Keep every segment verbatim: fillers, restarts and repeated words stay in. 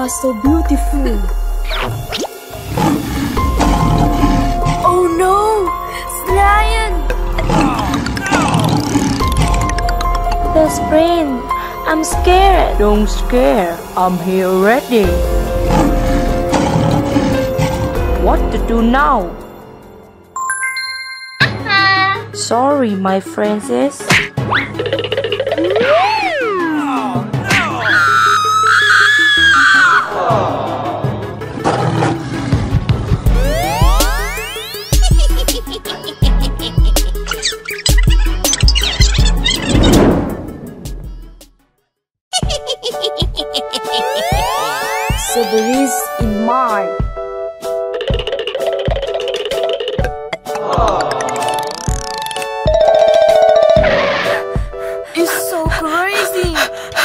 are so beautiful. Oh no! Lion! The sprint. I'm scared. Don't scare. I'm here already. What to do now? Sorry, my Francis. Cerberus in mind. It's so crazy.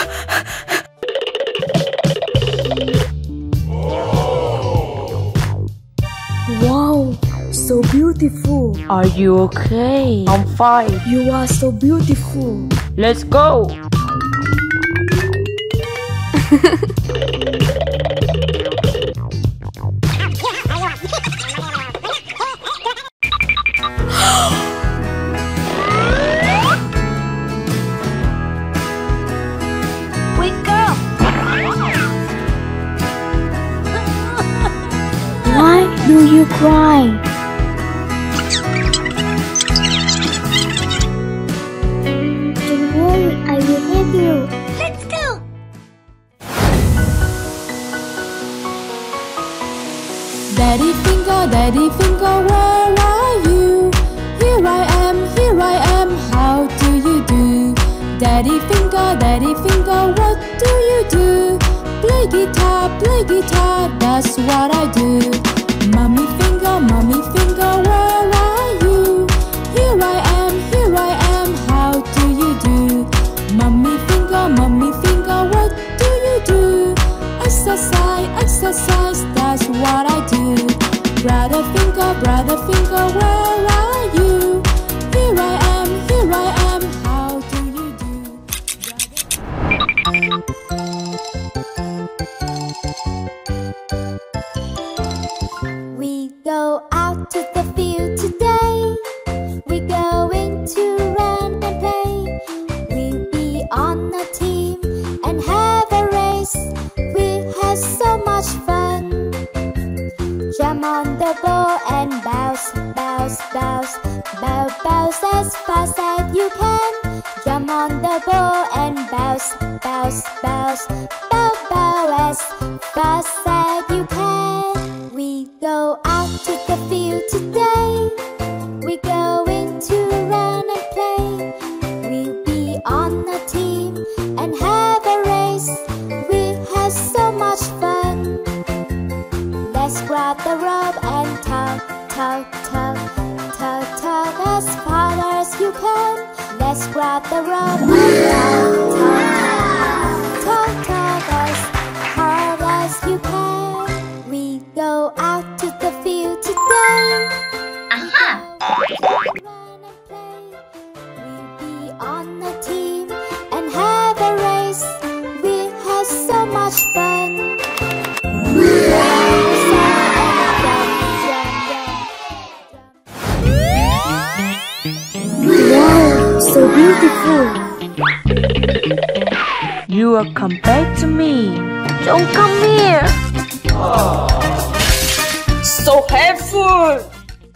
Wow, so beautiful. Are you okay? I'm fine. You are so beautiful. Let's go. Why do you cry? Don't worry, I will help you. Let's go! Daddy finger, daddy finger, where are you? Here I am, here I am, how do you do? Daddy finger, daddy finger, what do you do? Play guitar, play guitar, that's what I do. Mommy finger, mommy finger, where are you? Here I am, here I am, how do you do? Mommy finger, mommy finger, what do you do? Exercise, exercise, that's what I do. Brother finger, brother finger, where are you? Here I am, here I am, how do you do? We go out to the field today. We're going to run and play. We'll be on a team and have a race. We have so much fun. Jump on the ball and bounce, bounce, bounce. Bounce, bounce as fast as you can. Jump on the ball and bounce, bounce, bounce. Bounce, bounce as fast as you can. We go out to the field today. We're going to run and play. We'll be on a team and have a race. We have so much fun. Let's grab the rope and tug, tug, tug, tug, tug as far as you can. Let's grab the rope and tug, tug, tug, tug as hard as you can. We go out to the field today. Aha! Run and play. We'll be on a team and have a race. We have so much fun. Wow, so beautiful. You are come back to me. Don't come here. So helpful.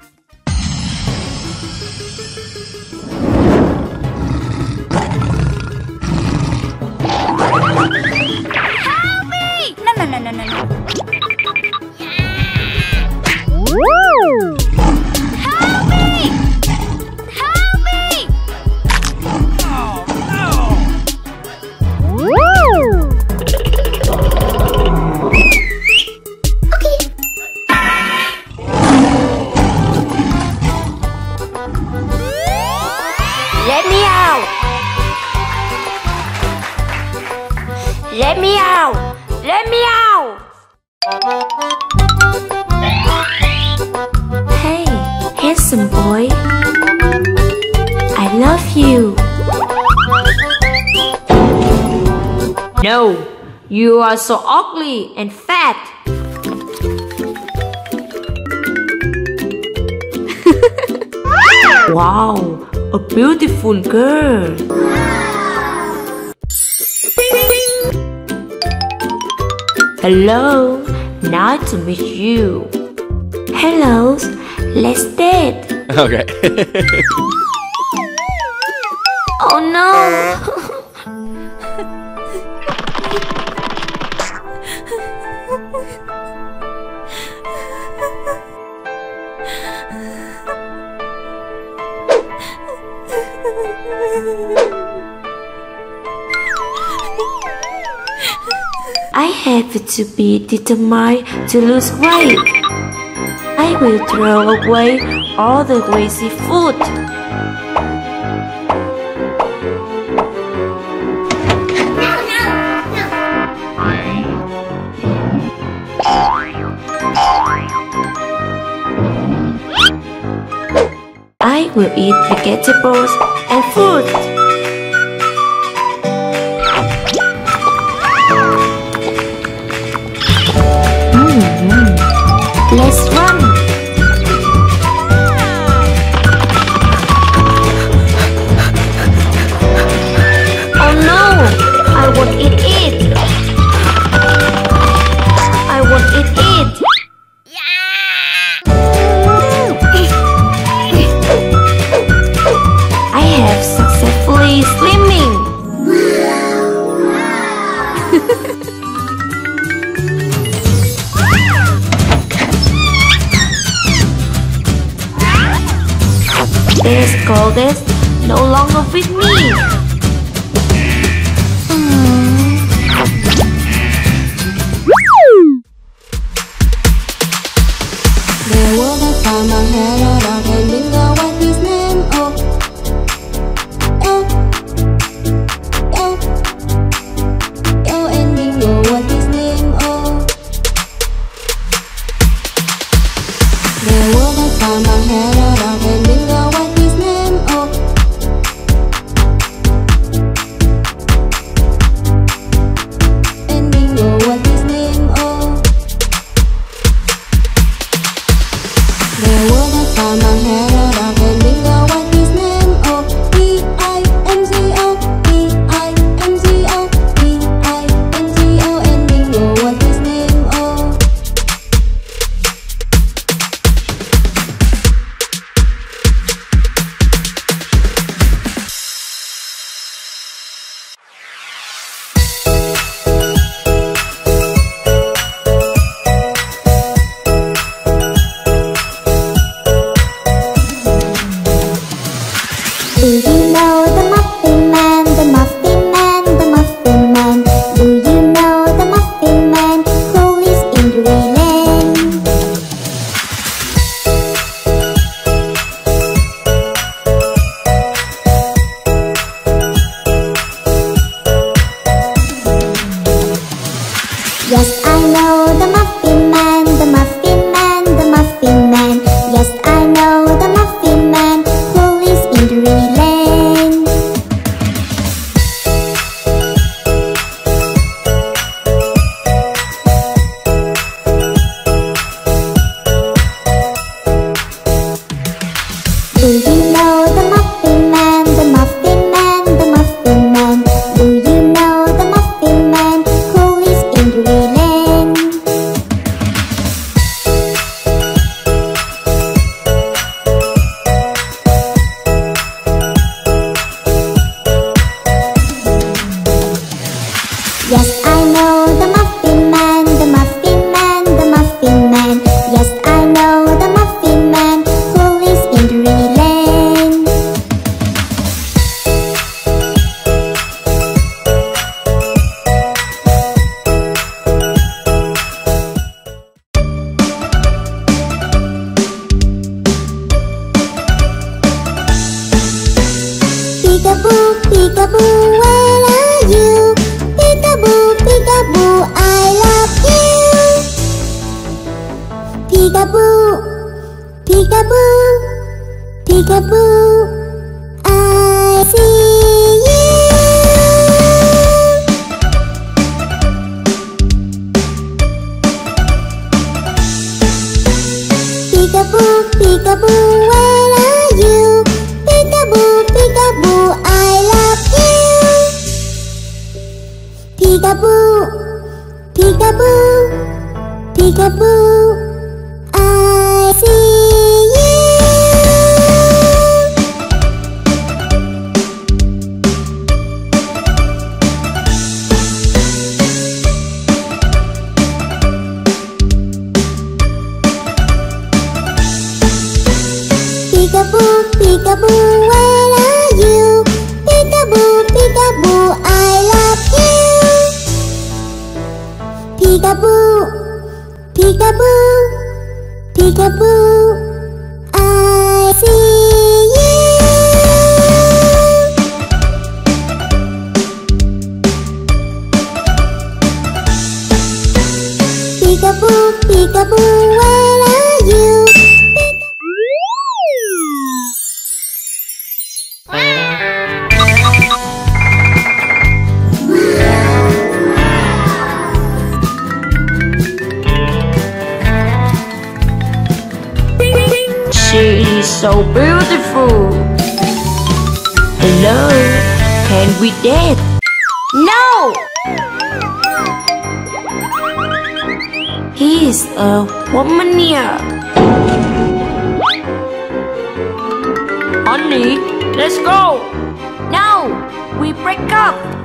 Help me! No, no, no, no, no, no. Woo! Help me! Help me! Oh no! Woo! Let me out! Let me out! Let me out! Hey, handsome boy. I love you. No, You are so ugly and fat. Wow, a beautiful girl. Hello, nice to meet you. Hello, let's date. Okay. Oh no. I have to be determined to lose weight. I will throw away all the greasy food. I will eat vegetables and fruit. Let's run! Oh no! I won't eat it! I won't eat it! I have successfully slimming! This goddess no longer with me. There was a farmer had a dog and didn't know what his name. Oh, oh, oh, oh, and didn't know what his name. Oh, there was a farmer had a dog and didn't know what his name. Oh, and didn't know what his name. Oh. There was a farmer had a dog and didn't know what his name. Oh, E I M C O, E I M C O, E I M C O, and didn't know what his name. Oh. Do you know the Muffin Man, the Muffin Man, the Muffin Man? Do you know the Muffin Man who lives in Drury Lane? Yes, I know the Muffin Man, the Muffin Man, the Muffin Man. Yes, I know the Muffin Man who lives in Drury Lane. Do you know the Muffin Man, the Muffin Man, the Muffin Man? Do you know the Muffin Man who lives in Drury Lane? Yes, I know the Muffin Man, the Muffin Man, the Muffin Man. Yes, I know the Muffin Man who lives in Drury Lane. Peekaboo, peekaboo, where are you? Peekaboo, peekaboo, I love you. Peekaboo, peekaboo, peekaboo, I see you. Peekaboo, peekaboo, where are you? Peekaboo, peekaboo, I love you. Peekaboo, peekaboo, peekaboo, I see you. Peekaboo, peekaboo, where are you? Peekaboo, peekaboo, I love you. Peekaboo, peekaboo, peekaboo, I see you. Peekaboo, peekaboo, where are you? She is so beautiful. Hello, can we date? No! He is a womanier. Honey, let's go. No, we break up.